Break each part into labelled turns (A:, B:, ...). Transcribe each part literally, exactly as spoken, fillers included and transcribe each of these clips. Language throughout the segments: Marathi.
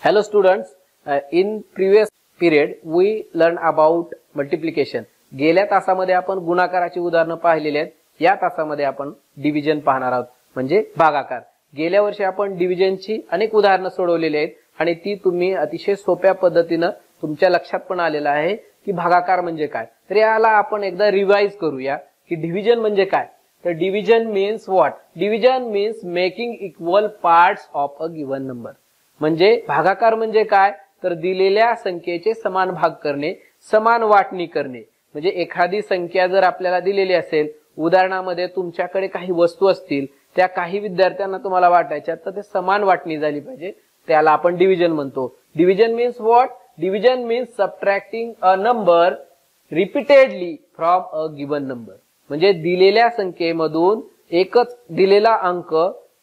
A: Hello students, uh, in previous period we learned about multiplication. गेल्या तासामध्ये आपण गुणाकाराची उदाहरणे पाहिलेली आहेत. या तासामध्ये आपण डिव्हिजन पाहणार आहोत म्हणजे भागाकार. गेल्या वर्षी आपण डिव्हिजनची अनेक उदाहरणे सोडवलेली आहेत आणि ती तुम्ही अतिशय सोप्या पद्धतीने तुमच्या लक्षात पण आलेला आहे की भागाकार म्हणजे काय. तर याला आपण एकदा रिवाइज करूया की डिव्हिजन म्हणजे काय. तर division means what? Division means making equal parts of a given number. म्हणजे भागाकार म्हणजे काय? तर दिलेल्या संख्येचे समान भाग करणे, समान वाटणी करणे. म्हणजे एखादी संख्या जर आपल्याला दिलेली असेल, उदाहरणामध्ये तुमच्याकडे काही वस्तू असतील, त्या काही विद्यार्थ्यांना तुम्हाला वाटायच्या, तर ते समान वाटणी झाली पाहिजे, त्याला आपण डिव्हिजन म्हणतो. Division means what? Division means subtracting a number repeatedly from a given number. म्हणजे दिलेल्या संख्येमधून एकच दिलेला अंक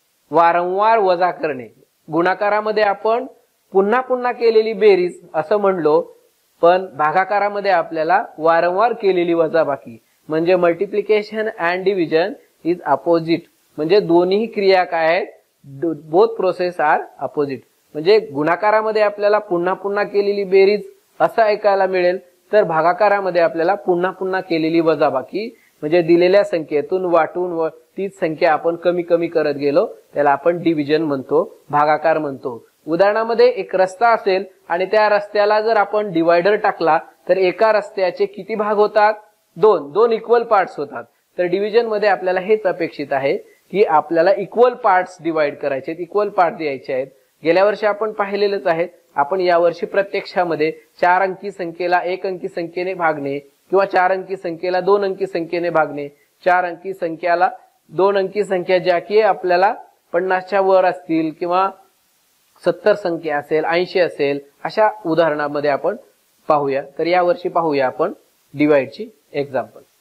A: वारंवार वजा करणे. गुणाकारामध्ये आपण पुन्हा पुन्हा केलेली बेरीज असं म्हणलो, पण भागाकारामध्ये आपल्याला वारंवार केलेली वजाबाकी म्हणजे multiplication and division is opposite. म्हणजे दोन्ही क्रिया काय आहेत? Both process are opposite. म्हणजे गुणाकारामध्ये आपल्याला पुन्हा पुन्हा केलेली बेरीज असं ऐकायला मिळेल, तर भागाकारामध्ये आपल्याला पुन्हा पुन्हा केलेली वजाबाकी म्हणजे दिलेल्या संख्येतून वाटून व तीच संख्या आपण कमी कमी करत गेलो, त्याला आपण डिव्हिजन म्हणतो, भागाकार म्हणतो. उदाहरणामध्ये एक रस्ता असेल आणि त्या रस्त्याला जर आपण डिवायडर टाकला तर एका रस्त्याचे किती भाग होतात? दोन दोन इक्वल पार्ट्स होतात. तर डिव्हिजन मध्ये आपल्याला हेच अपेक्षित आहे की आपल्याला इक्वल पार्ट्स डिवाइड करायचे आहेत, इक्वल पार्ट द्यायचे आहेत. गेल्या वर्षी आपण पाहिलेलेच आहे. आपण यावर्षी प्रत्यक्षामध्ये चार अंकी संख्येला एक अंकी संख्येने भागणे किंवा चार अंकी संख्येला दोन अंकी संख्येने भागणे, चार अंकी संख्याला दोन अंकी संख्या ज्या की आपल्याला पन्नासच्या वर असतील किंवा सत्तर संख्या असेल, ऐंशी असेल, अशा उदाहरणामध्ये आपण पाहूया. तर या वर्षी पाहूया आपण डिवाइडची एक्झाम्पल.